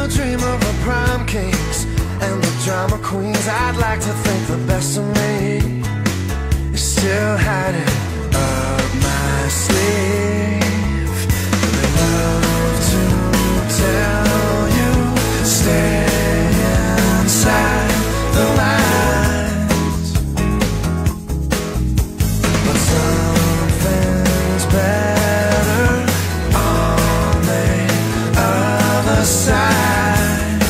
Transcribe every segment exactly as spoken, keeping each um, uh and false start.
dream of the prom kings and the drama queens. I'd like to think the best of me is still hiding up my sleeve. They love to tell you stay inside the lines, but something's better on the other side.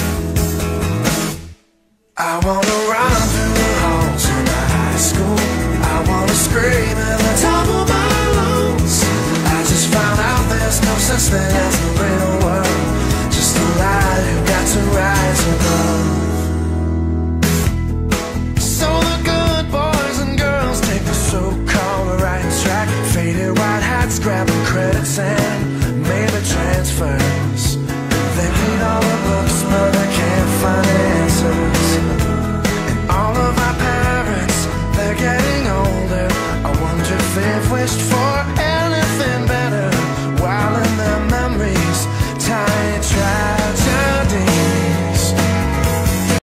I wanna run through the halls of my high school. I wanna scream at the top of my lungs. I just found out there's no such thing